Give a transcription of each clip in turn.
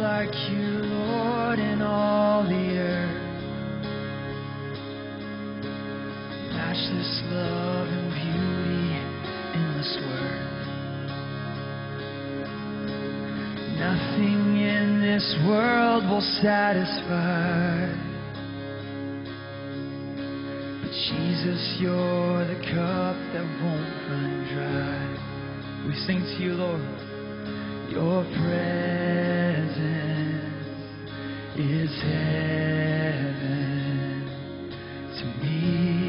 like you, Lord, in all the earth. Matchless love and beauty, endless worth. Nothing in this world will satisfy. But Jesus, you're the cup that won't run dry. We sing to you, Lord. Your presence is heaven to me.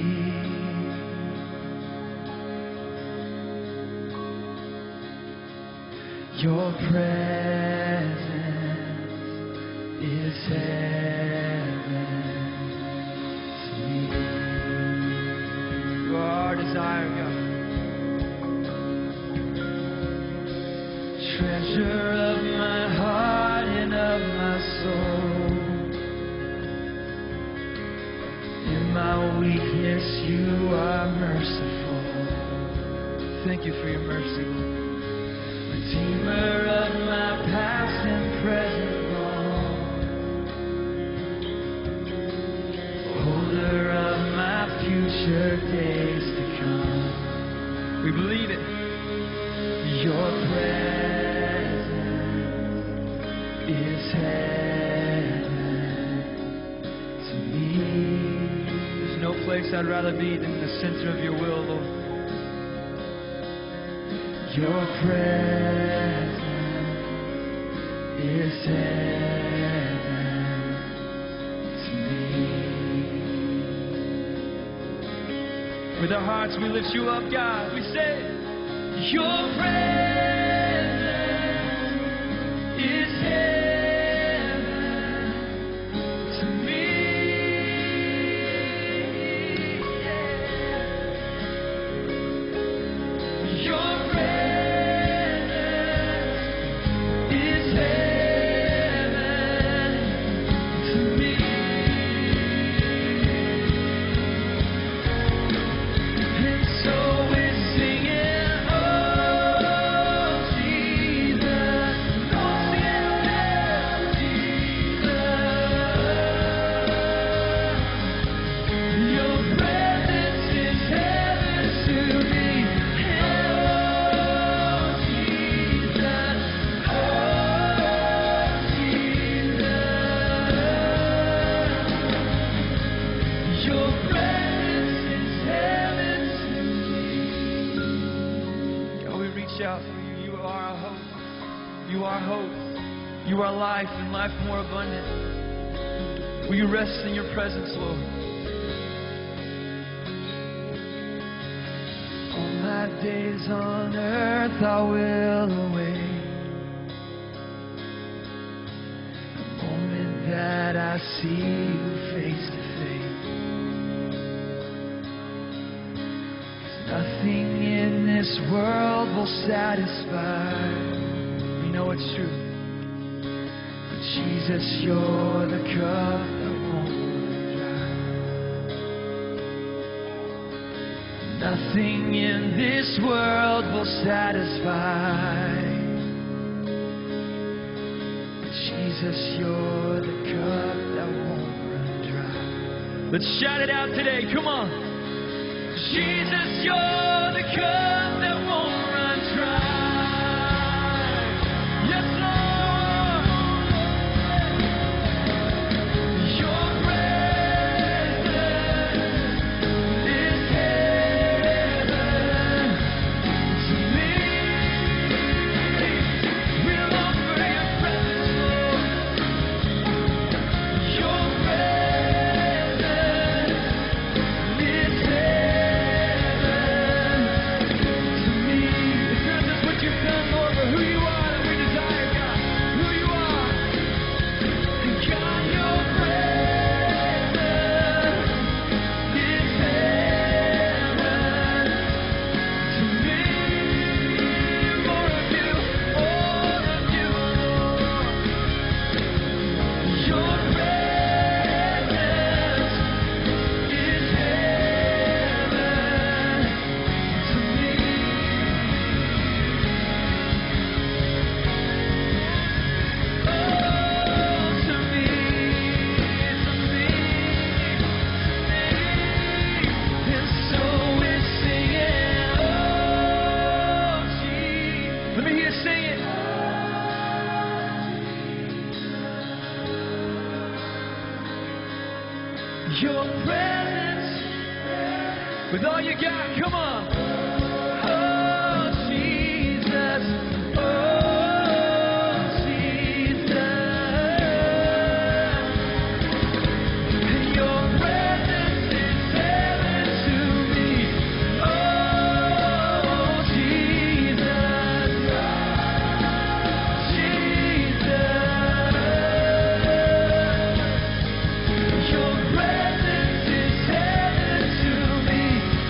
Your presence is heaven to me. You are our desire, God. Treasure of my heart and of my soul. In my weakness, you are merciful. Thank you for your mercy, Lord. Redeemer of my past and present wrong. Holder of my future days to come. We believe it. Your presence is heaven to me. There's no place I'd rather be than in the center of your will, Lord. Your presence is heaven to me. With our hearts we lift you up, God. We say, your presence is heaven to me. Yeah. Your You are life and life more abundant. Will you rest in your presence, Lord? All my days on earth I will await the moment that I see you face to face. 'Cause nothing in this world will satisfy. We know it's true. Jesus, you're the cup that won't run dry. Nothing in this world will satisfy. But Jesus, you're the cup that won't run dry. Let's shout it out today. Come on. Jesus, you're the cup that won't run dry. Yes, Lord. To Your presence. With all you got, come on. Oh, Jesus. Oh, Jesus. Your presence is heaven to me. Oh, Jesus. Jesus. Your presence is heaven to me.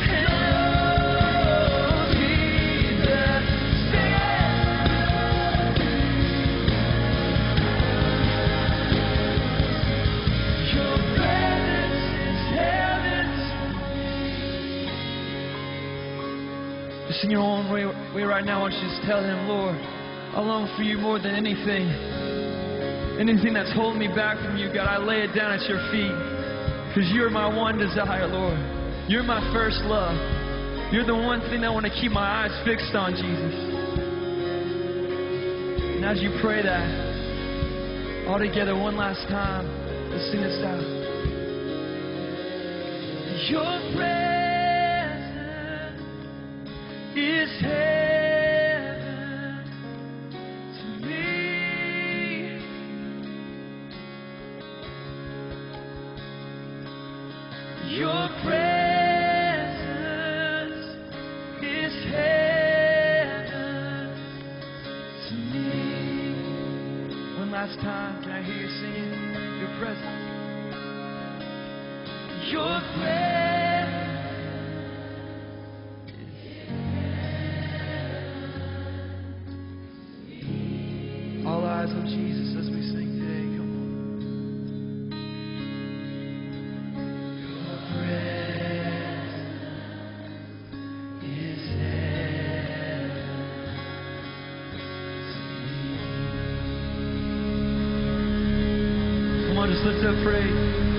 Just in your own way right now, why don't you just tell him, Lord, I long for you more than anything. Anything that's holding me back from you, God, I lay it down at your feet. Because you're my one desire, Lord. You're my first love. You're the one thing I want to keep my eyes fixed on, Jesus. And as you pray that, all together one last time, let's sing this out. Your presence is heaven to me. Your presence is heaven to me. One last time, can I hear you singing? Your presence. Your presence is heaven. All eyes on Jesus as we sing today. Come on. Your presence is heaven to me. Come on, just lift up praise.